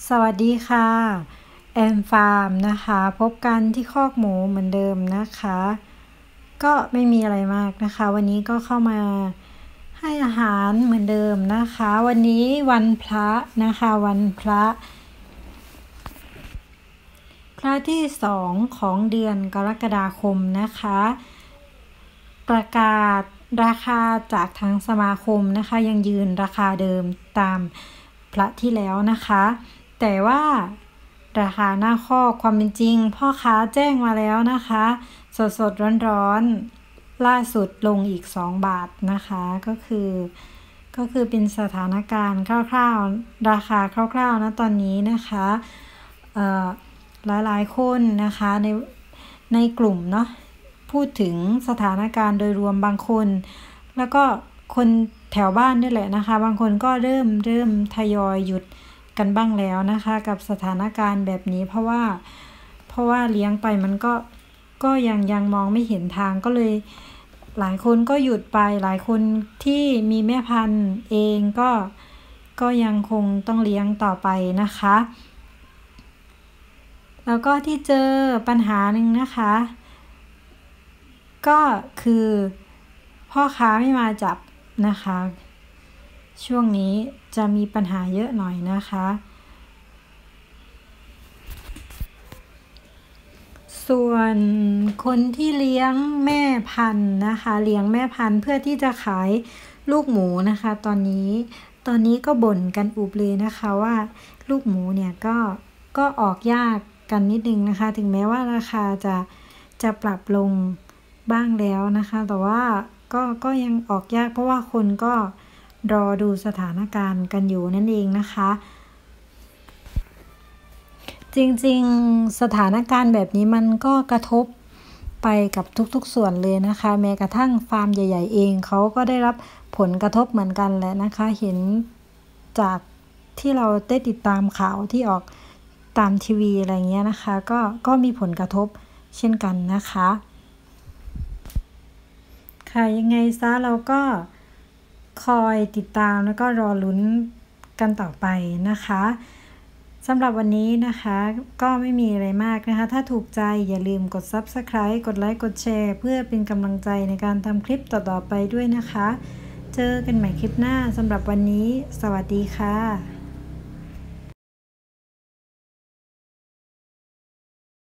สวัสดีค่ะแอมฟาร์มนะคะพบกันที่คอกหมูเหมือนเดิมนะคะก็ไม่มีอะไรมากนะคะวันนี้ก็เข้ามาให้อาหารเหมือนเดิมนะคะวันนี้วันพระนะคะวันพระที่2ของเดือนกรกฎาคมนะคะประกาศราคาจากทางสมาคมนะคะยังยืนราคาเดิมตามพระที่แล้วนะคะแต่ว่าราคาหน้าข้อความเป็นจริงพ่อค้าแจ้งมาแล้วนะคะสดร้อนล่าสุดลงอีก2 บาทนะคะก็คือเป็นสถานการณ์คร่าวๆราคาคร่าวๆนะตอนนี้นะคะหลายๆคนนะคะในกลุ่มเนาะพูดถึงสถานการณ์โดยรวมบางคนแล้วก็คนแถวบ้านนี่แหละนะคะบางคนก็เริ่มทยอยหยุดกันบ้างแล้วนะคะกับสถานการณ์แบบนี้เพราะว่าเลี้ยงไปมันก็ยังมองไม่เห็นทางก็เลยหลายคนก็หยุดไปหลายคนที่มีแม่พันธุ์เองก็ยังคงต้องเลี้ยงต่อไปนะคะแล้วก็ที่เจอปัญหาหนึ่งนะคะก็คือพ่อค้าไม่มาจับนะคะช่วงนี้จะมีปัญหาเยอะหน่อยนะคะส่วนคนที่เลี้ยงแม่พันธุ์นะคะเลี้ยงแม่พันธุ์เพื่อที่จะขายลูกหมูนะคะตอนนี้ก็บ่นกันอุบเลยนะคะว่าลูกหมูเนี่ยก็ออกยากกันนิดนึงนะคะถึงแม้ว่าราคาจะปรับลงบ้างแล้วนะคะแต่ว่าก็ยังออกยากเพราะว่าคนก็รอดูสถานการณ์กันอยู่นั่นเองนะคะจริงๆสถานการณ์แบบนี้มันก็กระทบไปกับทุกๆส่วนเลยนะคะแม้กระทั่งฟาร์มใหญ่ๆเองเขาก็ได้รับผลกระทบเหมือนกันแหละนะคะเห็นจากที่เราได้ติดตามข่าวที่ออกตามทีวีอะไรเงี้ยนะคะก็มีผลกระทบเช่นกันนะคะค่ะยังไงซะเราก็คอยติดตามแล้วก็รอลุ้นกันต่อไปนะคะสำหรับวันนี้นะคะก็ไม่มีอะไรมากนะคะถ้าถูกใจอย่าลืมกด Subscribe กดไลค์กดแชร์เพื่อเป็นกำลังใจในการทำคลิปต่อๆไปด้วยนะคะเจอกันใหม่คลิปหน้าสำหรับวันนี้สวัสดีค่ะ